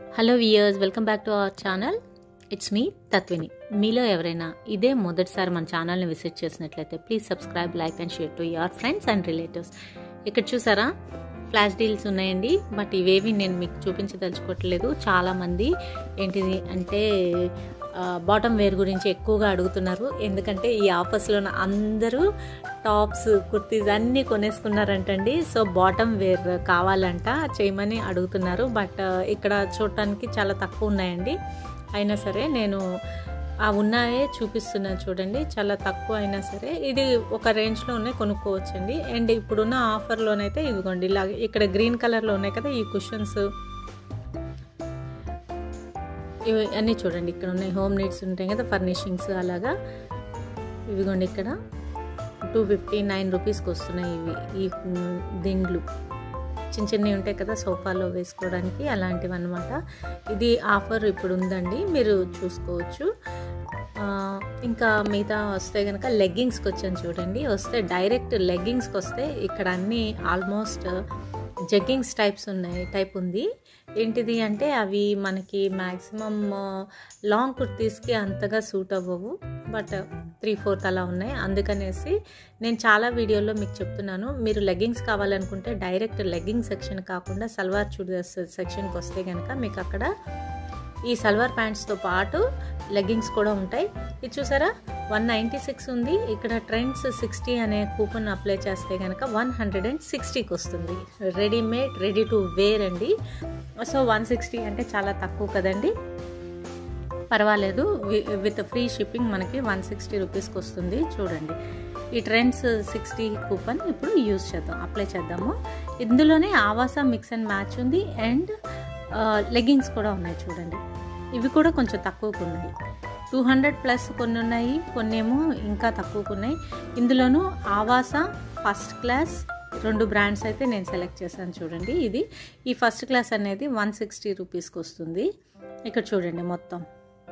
Hello viewers, welcome back to our channel. It's me Tatvini. మీలో ఎవరైనా ఇదే మొదటిసారి మన ఛానల్ని విజిట్ చేసినట్లయితే please subscribe, like and share to your friends and relatives. ఇక్కడ చూసారా ఫ్లాష్ డీల్స్ ఉన్నాయండి, బట్ ఇవేవి నేను మీకు చూపించదలుచుకోవట్లేదు. చాలామంది ఏంటిది అంటే బాటమ్ వేర్ గురించి ఎక్కువగా అడుగుతున్నారు. ఎందుకంటే ఈ ఆఫర్స్లో అందరూ టాప్స్, కుర్తీస్ అన్నీ కొనేసుకున్నారంటండి. సో బాటమ్ వేర్ కావాలంట చేయమని అడుగుతున్నారు. బట్ ఇక్కడ చూడటానికి చాలా తక్కువ ఉన్నాయండి. అయినా సరే నేను ఆ ఉన్నాయే చూపిస్తున్నాను చూడండి. చాలా తక్కువ అయినా సరే ఇది ఒక రేంజ్లో ఉన్నాయి, కొనుక్కోవచ్చండి. అండ్ ఇప్పుడున్న ఆఫర్లోనైతే ఇదిగోండి ఇలా ఇక్కడ గ్రీన్ కలర్లో ఉన్నాయి కదా ఈ కుషన్స్, ఇవి అన్నీ చూడండి ఇక్కడ ఉన్నాయి. హోమ్ నీడ్స్ ఉంటాయి కదా, ఫర్నిషింగ్స్ అలాగా. ఇవిగోండి ఇక్కడ 259 రూపీస్కి వస్తున్నాయి ఇవి. ఈ దిండ్లు చిన్న చిన్నవి ఉంటాయి కదా సోఫాలో వేసుకోవడానికి, అలాంటివి అన్నమాట. ఇది ఆఫర్ ఇప్పుడు ఉందండి, మీరు చూసుకోవచ్చు. ఇంకా మిగతా వస్తే కనుక లెగ్గింగ్స్కి వచ్చాను చూడండి. వస్తే డైరెక్ట్ లెగ్గింగ్స్కి వస్తే ఇక్కడ అన్నీ ఆల్మోస్ట్ జగ్గింగ్స్ టైప్ ఉంది. ఏంటిది అంటే అవి మనకి మ్యాక్సిమం లాంగ్ కుర్తీస్కి అంతగా సూట్ అవ్వవు, బట్ 3/4 అలా ఉన్నాయి. అందుకనేసి నేను చాలా వీడియోలో మీకు చెప్తున్నాను, మీరు లెగ్గింగ్స్ కావాలనుకుంటే డైరెక్ట్ లెగ్గింగ్ సెక్షన్ కాకుండా సల్వార్ చుడిదార్స్ సెక్షన్కి వస్తే కనుక మీకు అక్కడ ఈ సల్వార్ ప్యాంట్స్తో పాటు లెగ్గింగ్స్ కూడా ఉంటాయి. ఇది చూసారా 196 ఉంది. ఇక్కడ ట్రెండ్స్ 60 అనే కూపన్ అప్లై చేస్తే కనుక 160కి వస్తుంది. రెడీమేడ్, రెడీ టు వేర్ అండి. సో 160 అంటే చాలా తక్కువ కదండి. పర్వాలేదు, విత్ ఫ్రీ షిప్పింగ్ మనకి 160 రూపీస్కి వస్తుంది. చూడండి ఈ ట్రెండ్స్ 60 కూపన్ ఇప్పుడు యూజ్ చేద్దాం, అప్లై చేద్దాము. ఇందులోనే ఆవాసా మిక్స్ అండ్ మ్యాచ్ ఉంది అండ్ లెగ్గింగ్స్ కూడా ఉన్నాయి చూడండి. ఇవి కూడా కొంచెం తక్కువకు ఉన్నాయి. 200+ కొన్ని ఉన్నాయి, కొన్ని ఏమో ఇంకా తక్కువకు ఉన్నాయి. ఇందులోనూ ఆవాసా, ఫస్ట్ క్లాస్ 2 బ్రాండ్స్ అయితే నేను సెలెక్ట్ చేశాను చూడండి. ఇది ఈ ఫస్ట్ క్లాస్ అనేది 160 రూపీస్కి వస్తుంది. ఇక్కడ చూడండి మొత్తం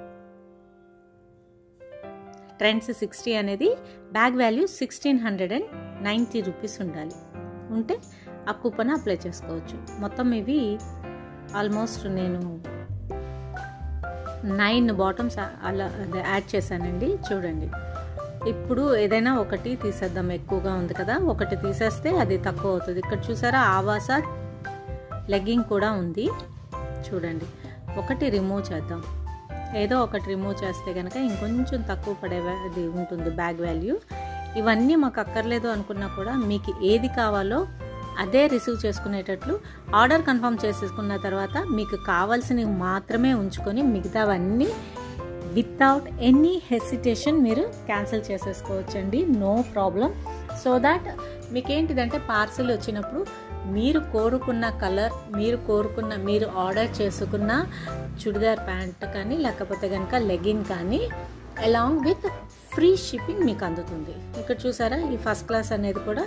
ట్రెండ్స్ 60 అనేది బ్యాగ్ వాల్యూ 1690 రూపీస్ ఉంటే ఆ కూపన్ అప్లై చేసుకోవచ్చు. మొత్తం ఇవి ఆల్మోస్ట్ నేను 9 బాటమ్స్ అలా యాడ్ చేశానండి. చూడండి ఇప్పుడు ఏదైనా ఒకటి తీసేద్దాం, ఎక్కువగా ఉంది కదా, ఒకటి తీసేస్తే అది తక్కువ అవుతుంది. ఇక్కడ చూసారా ఆవాసా లెగ్గింగ్ కూడా ఉంది చూడండి. ఒకటి రిమూవ్ చేద్దాం, ఏదో ఒకటి రిమూవ్ చేస్తే కనుక ఇంకొంచెం తక్కువ పడేది ఉంటుంది బ్యాగ్ వాల్యూ. ఇవన్నీ మాకు అక్కర్లేదు అనుకున్నా కూడా మీకు ఏది కావాలో అదే రిసీవ్ చేసుకునేటట్లు ఆర్డర్ కన్ఫర్మ్ చేసుకున్న తర్వాత మీకు కావాల్సినవి మాత్రమే ఉంచుకొని మిగతావన్నీ వితౌట్ ఎనీ హెసిటేషన్ మీరు క్యాన్సిల్ చేసేసుకోవచ్చండి, నో ప్రాబ్లం. సో దాట్ మీకేంటిదంటే పార్సిల్ వచ్చినప్పుడు మీరు కోరుకున్న కలర్, మీరు ఆర్డర్ చేసుకున్న చుడిదార్ ప్యాంట్ కానీ లేకపోతే కనుక లెగ్గింగ్ కానీ అలాంగ్ విత్ ఫ్రీ షిప్పింగ్ మీకు అందుతుంది. ఇక్కడ చూసారా ఈ ఫస్ట్ క్లాస్ అనేది కూడా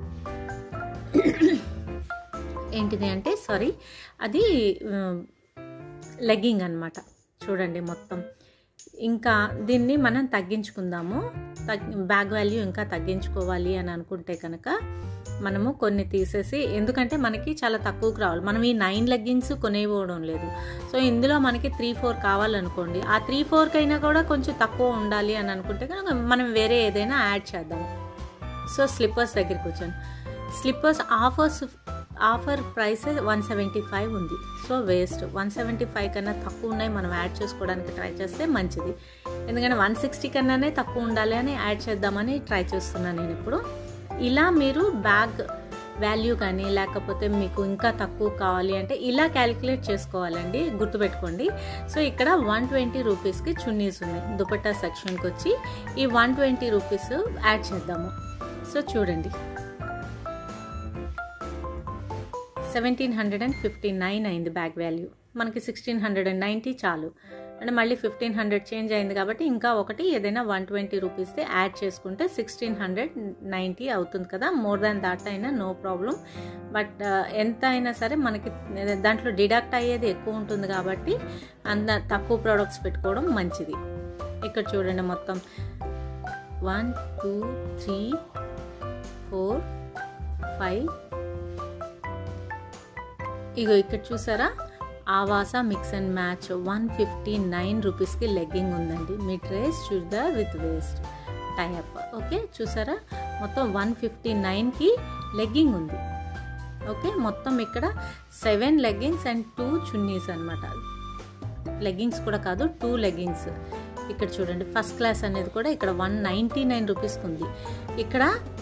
ఏంటిది అంటే అది లెగ్గింగ్ అన్నమాట. చూడండి మొత్తం. ఇంకా దీన్ని మనం తగ్గించుకుందాము. బ్యాగ్ వాల్యూ ఇంకా తగ్గించుకోవాలి అని అనుకుంటే కనుక మనము కొన్ని తీసేసి, ఎందుకంటే మనకి చాలా తక్కువకు రావాలి. మనం ఈ 9 లెగ్గింగ్స్ కొనేపోవడం లేదు. సో ఇందులో మనకి 3-4 కావాలనుకోండి, ఆ 3-4 అయినా కూడా కొంచెం తక్కువ ఉండాలి అని అనుకుంటే కనుక మనం వేరే ఏదైనా యాడ్ చేద్దాము. సో స్లిప్పర్స్ దగ్గరికి వచ్చాను. స్లిప్పర్స్ ఆఫర్ ప్రైస్ 175 ఉంది. So waste. 175 కన్నా తక్కువ ఉన్నాయి, మనం యాడ్ చేసుకోవడానికి ట్రై చేస్తే మంచిది. ఎందుకంటే 160 కన్నానే తక్కువ ఉండాలి అని యాడ్ చేద్దామని ట్రై చేస్తున్నాను నేను ఇప్పుడు. ఇలా మీరు బ్యాగ్ వాల్యూ కానీ లేకపోతే మీకు ఇంకా తక్కువ కావాలి అంటే ఇలా క్యాలిక్యులేట్ చేసుకోవాలండి, గుర్తుపెట్టుకోండి. సో ఇక్కడ 120 రూపీస్కి చున్నీస్ ఉన్నాయి. దుపట్టా సెక్షన్కి వచ్చి ఈ 120 రూపీస్ యాడ్ చేద్దాము. సో చూడండి 1759 అయింది బ్యాగ్ వాల్యూ. మనకి 1690 చాలు. అంటే మళ్ళీ 1500 చేంజ్ అయింది కాబట్టి ఇంకా ఒకటి ఏదైనా 120 రూపీస్ది యాడ్ చేసుకుంటే 1690 అవుతుంది కదా. మోర్ దాన్ దాట్ అయినా నో ప్రాబ్లం. బట్ ఎంత అయినా సరే మనకి దాంట్లో డిడక్ట్ అయ్యేది ఎక్కువ ఉంటుంది కాబట్టి అంత తక్కువ ప్రోడక్ట్స్ పెట్టుకోవడం మంచిది. ఇక్కడ చూడండి మొత్తం 1 2 3 4 5 ఇగో ఇక్కడ చూసారా ఆవాసా మిక్స్ అండ్ మ్యాచ్ 159 రూపీస్కి లెగ్గింగ్ ఉందండి. Mid rise churidar with waist tie up. Okay, చూసారా, మొత్తం 159కి లెగ్గింగ్ ఉంది. ఓకే, మొత్తం ఇక్కడ 7 లెగ్గింగ్స్ అండ్ 2 చున్నీస్ అనమాట. లెగ్గింగ్స్ కూడా కాదు, 2 లెగ్గింగ్స్. ఇక్కడ చూడండి, ఫస్ట్ క్లాస్ అనేది కూడా ఇక్కడ 199 రూపీస్కి ఉంది. ఇక్కడ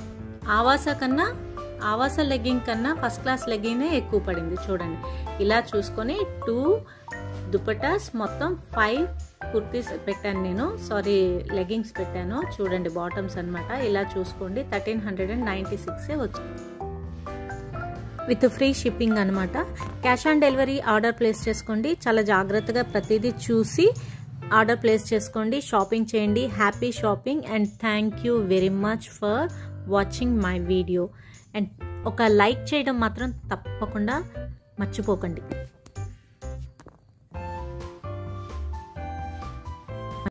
ఆవాసా లెగ్గింగ్ కన్నా ఫస్ట్ క్లాస్ లెగ్గింగే ఎక్కువ పడింది. చూడండి, ఇలా చూసుకొని 2 దుపట్టాస్, మొత్తం 5 కుర్తీస్ పెట్టాను నేను, సారీ లెగ్గింగ్స్ పెట్టాను. చూడండి బాటమ్స్ అనమాట. ఇలా చూసుకోండి 1396 వచ్చింది విత్ ఫ్రీ షిప్పింగ్ అనమాట. Cash on delivery order place చేసుకోండి. చాలా జాగ్రత్తగా ప్రతిదీ చూసి ఆర్డర్ ప్లేస్ చేసుకోండి. షాపింగ్ చేయండి. Happy shopping and thank you very much for watching my video. And ఒక లైక్ చేయడం మాత్రం తప్పకుండా మర్చిపోకండి.